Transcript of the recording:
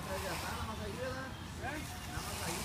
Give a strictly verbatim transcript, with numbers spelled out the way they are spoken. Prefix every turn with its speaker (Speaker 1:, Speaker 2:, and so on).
Speaker 1: Já tá na nossa ilha, né? É? Na nossa ilha.